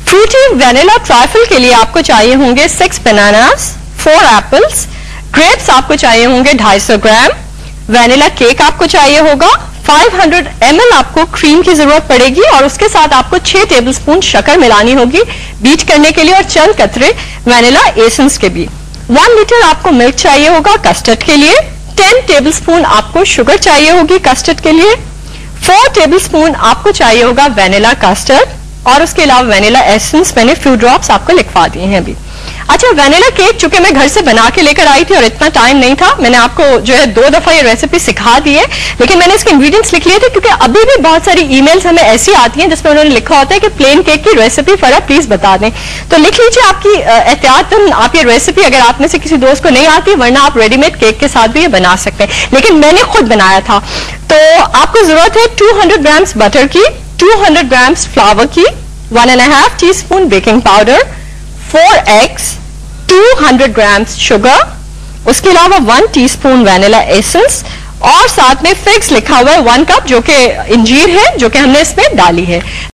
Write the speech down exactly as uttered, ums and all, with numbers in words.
Frooti vanilla trifle के लिए आपको चाहिए होंगे six bananas, four apples, grapes आपको चाहिए होंगे दो सौ पचास ग्राम, वेनिला केक आपको चाहिए होगा, पाँच सौ एम एल आपको क्रीम की जरूरत पड़ेगी और उसके साथ आपको छह टेबलस्पून शक्कर मिलानी होगी बीट करने के लिए और चंद कतरे वेनिला एसेंस के भी। वन लीटर आपको मिल्क चाहिए होगा कस्टर्ड के लिए, टेन टेबलस्पून आपको शुगर चाहिए होगी कस्टर्ड के लिए, फोर टेबलस्पून आपको चाहिए होगा वेनिला कस्टर्ड और उसके अलावा वेनिला एसेंस मैंने फ्यू ड्रॉप्स आपको लिखवा दिए हैं अभी। अच्छा, वेनिला केक चूंकि मैं घर से बना के लेकर आई थी और इतना टाइम नहीं था, मैंने आपको जो है दो दफा ये रेसिपी सिखा दी है, लेकिन मैंने इसके इंग्रेडिएंट्स लिख लिए थे क्योंकि अभी भी बहुत सारी ईमेल्स हमें ऐसी आती हैं जिसमें उन्होंने लिखा होता है कि प्लेन केक की रेसिपी फरा प्लीज बता दें। तो लिख लीजिए आपकी एहतियातन आप ये रेसिपी, अगर आप में से किसी दोस्त को नहीं आती, वरना आप रेडीमेड केक के साथ भी ये बना सकते हैं, लेकिन मैंने खुद बनाया था। तो आपको जरूरत है टू हंड्रेड ग्राम्स बटर की, टू हंड्रेड ग्राम्स फ्लावर की, one and half teaspoon baking powder, four eggs, two hundred grams sugar, उसके अलावा वन टीस्पून वेनिला एसेंस और साथ में फिग्स लिखा हुआ है वन कप, जो कि इंजीर है जो कि हमने इसमें डाली है।